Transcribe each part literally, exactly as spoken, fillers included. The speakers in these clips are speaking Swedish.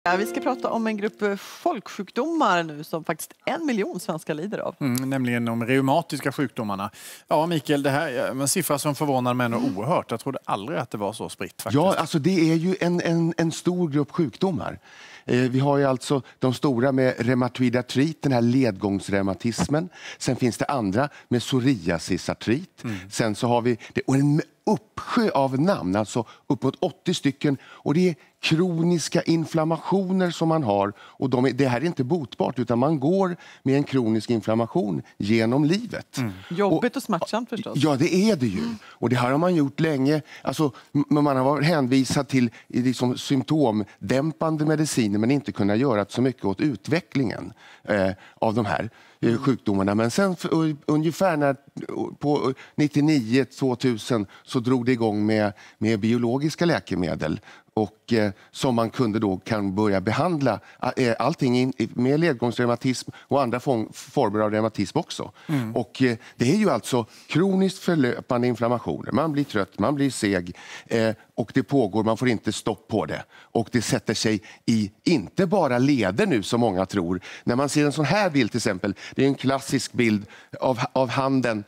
Ja, vi ska prata om en grupp folksjukdomar nu som faktiskt en miljon svenskar lider av. Mm, nämligen de reumatiska sjukdomarna. Ja, Mikael, det här är en siffra som förvånar mig mm. oerhört. Jag trodde aldrig att det var så spritt faktiskt. Ja, alltså det är ju en, en, en stor grupp sjukdomar. Eh, vi har ju alltså de stora med reumatoid artrit, den här ledgångsreumatismen. Sen finns det andra med psoriasisartrit. Mm. Sen så har vi det, och en uppsjö av namn, alltså uppåt åttio stycken. Och det är kroniska inflammationer som man har. Och de är, det här är inte botbart, utan man går med en kronisk inflammation genom livet. Mm. Jobbigt och, och smärtsamt förstås. Ja, det är det ju. Mm. Och det här har man gjort länge. Alltså, man har varit hänvisad till liksom, symptomdämpande mediciner, men inte kunnat göra så mycket åt utvecklingen eh, av de här eh, sjukdomarna. Men sen för, ungefär när, på nittionio tvåtusen så drog det igång med, med biologiska läkemedel. Och eh, som man kunde då kan börja behandla eh, allting in, med ledgångsreumatism och andra form, former av reumatism också. Mm. Och eh, det är ju alltså kroniskt förlöpande inflammationer. Man blir trött, man blir seg eh, och det pågår, man får inte stopp på det. Och det sätter sig i inte bara leder nu som många tror. När man ser en sån här bild till exempel, det är en klassisk bild av, av handen.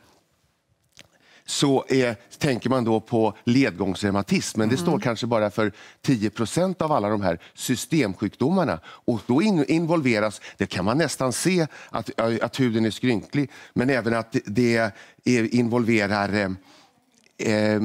Så är, tänker man då på ledgångsreumatism, men det mm. står kanske bara för tio procent av alla de här systemsjukdomarna. Och då in, involveras, det kan man nästan se att, att huden är skrynklig, men även att det, det involverar eh, eh,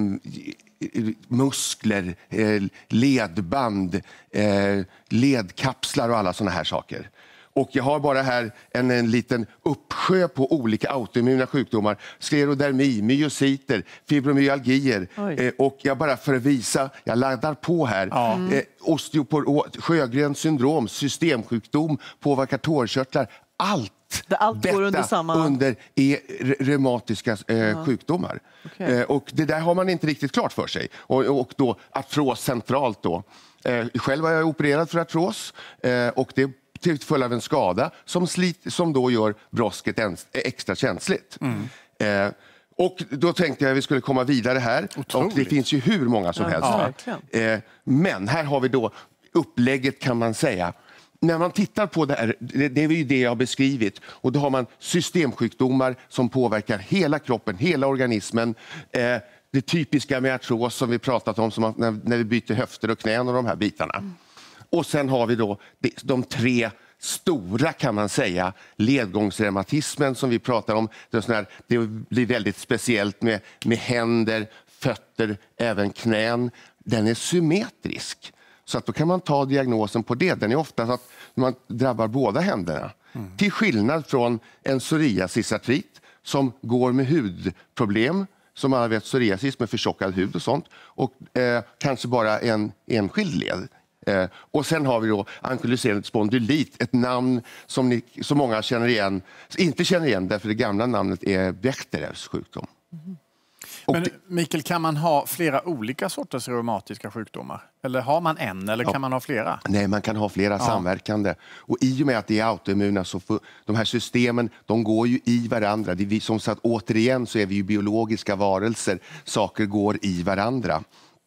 muskler, eh, ledband, eh, ledkapslar och alla såna här saker. Och jag har bara här en, en liten uppsjö på olika autoimmuna sjukdomar. Sklerodermi, myositer, fibromyalgier. Eh, och jag bara för att visa, jag laddar på här. Ja. Mm. Eh, osteoporos, Sjögrens syndrom, systemsjukdom, påverkar tårkörtlar. Allt, det allt detta går under samma... under är reumatiska eh, ja. sjukdomar. Okay. Eh, och det där har man inte riktigt klart för sig. Och, och då artros centralt då. Eh, själv har jag opererat för artros eh, och det till följd av en skada som, slit, som då gör brosket extra känsligt. Mm. Eh, och då tänkte jag att vi skulle komma vidare här. Otroligt. Och det finns ju hur många som ja, helst. Ja. Eh, men här har vi då upplägget kan man säga. När man tittar på det här, det, det är ju det jag har beskrivit. Och då har man systemsjukdomar som påverkar hela kroppen, hela organismen. Eh, det typiska med artros som vi pratat om, som när, när vi byter höfter och knän och de här bitarna. Mm. Och sen har vi då de, de tre stora kan man säga, ledgångsreumatismen som vi pratar om. Det, är sån här, det blir väldigt speciellt med, med händer, fötter, även knän. Den är symmetrisk. Så att då kan man ta diagnosen på det. Den är ofta så att man drabbar båda händerna. Mm. Till skillnad från en psoriasisartrit som går med hudproblem. Som alla vet, psoriasis med förtjockad hud och sånt. Och eh, kanske bara en enskild led. Eh, och sen har vi då ankyloserad spondylit, ett namn som, ni, som många känner igen, inte känner igen därför det gamla namnet är Bechdels sjukdom. Mm. Men Mikael, kan man ha flera olika sorters reumatiska sjukdomar? Eller har man en eller ja. kan man ha flera? Nej, man kan ha flera ja. samverkande. Och i och med att det är autoimmuna så får de här systemen, de går ju i varandra. Det är vi, som sagt, återigen så är vi ju biologiska varelser. Saker går i varandra.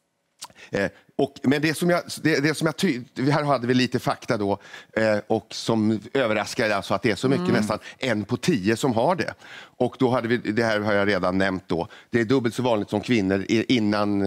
Eh, och, men det som jag, det, det som jag ty- här hade vi lite fakta då eh, och som överraskade alltså att det är så mycket, mm. nästan en på tio som har det. Och då hade vi, det här har jag redan nämnt då, det är dubbelt så vanligt som kvinnor innan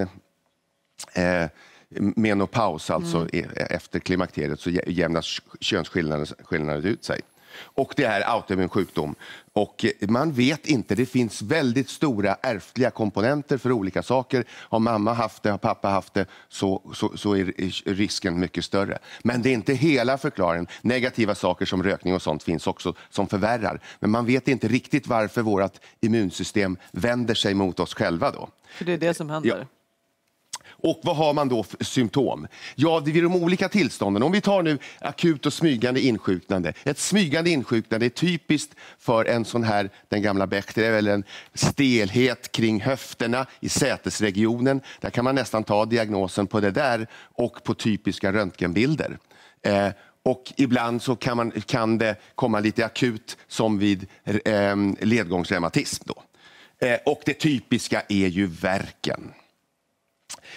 eh, menopaus, alltså mm. efter klimakteriet så jämnas könsskillnaden ut sig. Och det är autoimmun sjukdom. Och man vet inte, det finns väldigt stora ärftliga komponenter för olika saker. Har mamma haft det, har pappa haft det, så, så, så är risken mycket större. Men det är inte hela förklaringen. Negativa saker som rökning och sånt finns också som förvärrar. Men man vet inte riktigt varför vårt immunsystem vänder sig mot oss själva då. För det är det som händer. Ja. Och vad har man då för symptom? Ja, det är de olika tillstånden. Om vi tar nu akut och smygande insjuknande. Ett smygande insjuknande är typiskt för en sån här, den gamla Bechdel, eller en stelhet kring höfterna i sätesregionen. Där kan man nästan ta diagnosen på det där och på typiska röntgenbilder. Eh, och ibland så kan, man, kan det komma lite akut som vid eh, ledgångsreumatism då. Eh, och det typiska är ju värken.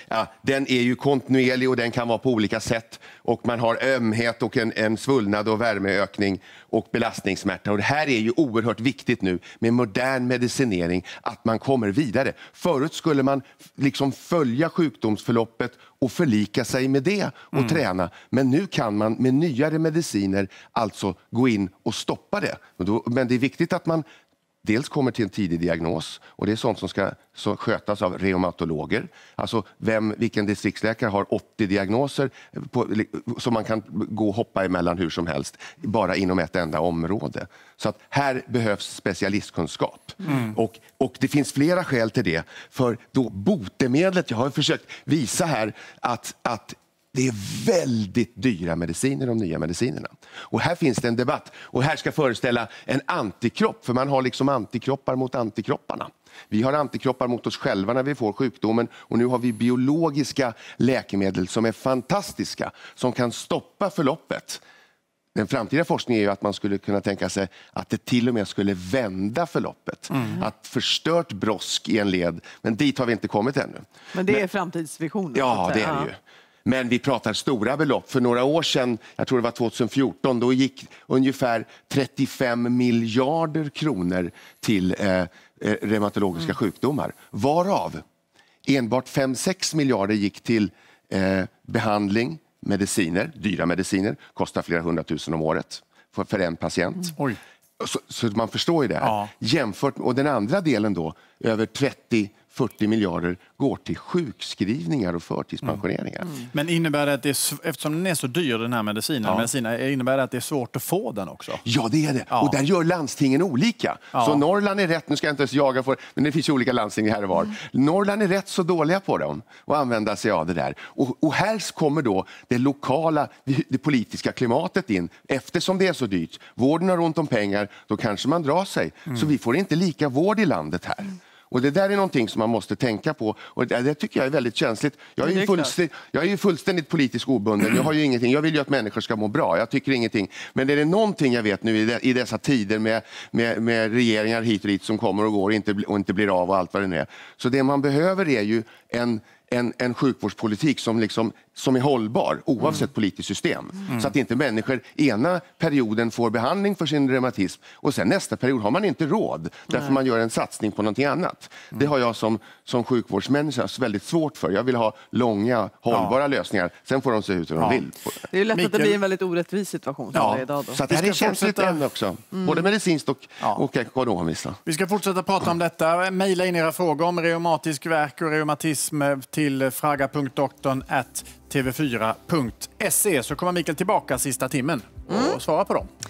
ja, den är ju kontinuerlig och den kan vara på olika sätt. Och man har ömhet och en, en svullnad och värmeökning och belastningssmärta. Och det här är ju oerhört viktigt nu med modern medicinering, att man kommer vidare. Förut skulle man liksom följa sjukdomsförloppet och förlika sig med det och mm. träna. Men nu kan man med nyare mediciner alltså gå in och stoppa det. Men det är viktigt att man dels kommer till en tidig diagnos, och det är sånt som ska så skötas av reumatologer. Alltså vem, vilken distriktsläkare har åttio diagnoser på, som man kan gå och hoppa emellan hur som helst, bara inom ett enda område. Så att här behövs specialistkunskap. Mm. Och, och det finns flera skäl till det. För då botemedlet, jag har försökt visa här att, att det är väldigt dyra mediciner, de nya medicinerna. Och här finns det en debatt. Och här ska föreställa en antikropp. För man har liksom antikroppar mot antikropparna. Vi har antikroppar mot oss själva när vi får sjukdomen. Och nu har vi biologiska läkemedel som är fantastiska. Som kan stoppa förloppet. Den framtida forskningen är ju att man skulle kunna tänka sig att det till och med skulle vända förloppet. Mm. Att förstört brosk i en led. Men dit har vi inte kommit ännu. Men det är Men, framtidsvisionen. Ja, det är det ju. Men vi pratar stora belopp. För några år sedan, jag tror det var tjugohundrafjorton, då gick ungefär trettiofem miljarder kronor till eh, reumatologiska mm. sjukdomar. Varav enbart fem sex miljarder gick till eh, behandling, mediciner, dyra mediciner, kostar flera hundratusen om året för, för en patient. Mm. Oj. Så, så man förstår ju det här. Ja. Jämfört, och den andra delen då, över trettio fyrtio miljarder går till sjukskrivningar och förtidspensioneringar. Mm. Mm. Men innebär det att det är, eftersom den är så dyr den här medicinen, ja. medicinen, innebär det att det är svårt att få den också? Ja, det är det. Ja. Och där gör landstingen olika. Ja. Så Norrland är rätt, nu ska jag inte ens jaga för, men det finns ju olika landsting här och var. Mm. Norrland är rätt så dåliga på dem och använda sig av det där. Och, och här kommer då det lokala, det politiska klimatet in. Eftersom det är så dyrt, vården har ont om pengar, då kanske man drar sig. Mm. Så vi får inte lika vård i landet här. Mm. Och det där är någonting som man måste tänka på. Och det, det tycker jag är väldigt känsligt. Jag är, ju fullständigt, jag är ju fullständigt politiskt obunden. Jag har ju ingenting. Jag vill ju att människor ska må bra. Jag tycker ingenting. Men är det någonting jag vet nu i, de, i dessa tider med, med, med regeringar hit och dit som kommer och går och inte, och inte blir av och allt vad det är. Så det man behöver är ju en En, en sjukvårdspolitik som, liksom, som är hållbar oavsett mm. politiskt system. Mm. Så att inte människor ena perioden får behandling för sin reumatism och sen nästa period har man inte råd därför Nej. man gör en satsning på någonting annat. Mm. Det har jag som, som sjukvårdsmänniska väldigt svårt för. Jag vill ha långa, hållbara ja. lösningar. Sen får de se ut hur ja. de vill. Det är ju lätt Mikael... att det blir en väldigt orättvis situation som ja. det är idag. Då. Så att det här är känsligt fortsätta... än också. Mm. Både medicinskt och, ja. och ekonomiskt. Vi ska fortsätta prata om detta. Maila in era frågor om reumatisk värk och reumatism till fraga punkt doktorn at t v fyra punkt se så kommer Mikael tillbaka sista timmen och mm. svara på dem.